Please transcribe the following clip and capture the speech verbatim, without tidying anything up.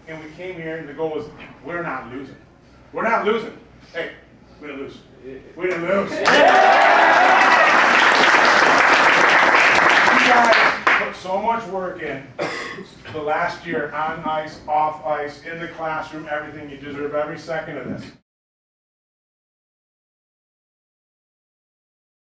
and we came here, and the goal was, we're not losing. We're not losing. Hey, we didn't lose. We didn't lose. You guys put so much work in the last year, on ice, off ice, in the classroom, everything. You deserve every second of this.